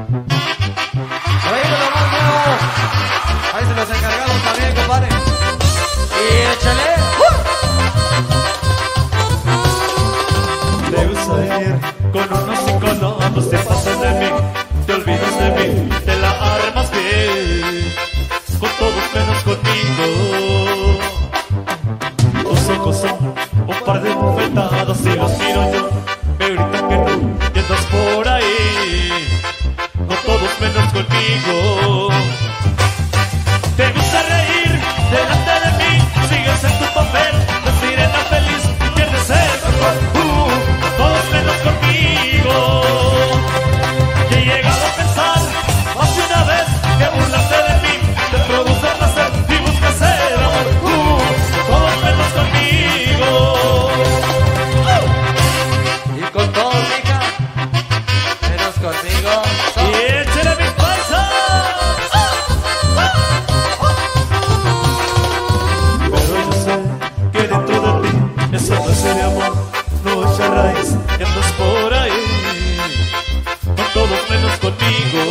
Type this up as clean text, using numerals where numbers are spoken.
Oye, lo más nuevo. Ahí se los encargamos también, compadre. Y échale. Te gusta ir con unos y con otros, te pasas de mí, te olvidas de mí, te la armas bien, con todos menos conmigo. Tus ojos son un par de bofetadas y los miro yo, me gritan que no, y andas por ahí, con todos menos conmigo. Te gusta reír delante de mí, sigues en tu papel de sirena feliz, pierdes el control, todos menos conmigo. Que he llegado a pensar más de una vez que burlarte de mí te produce placer y buscas el amor, todos menos conmigo. Y con todos, hija. Menos conmigo. Y échale mis paisas. Pero yo sé que dentro de ti eso no es serio amor, no echa raíz, y andas por ahí, con todos menos conmigo.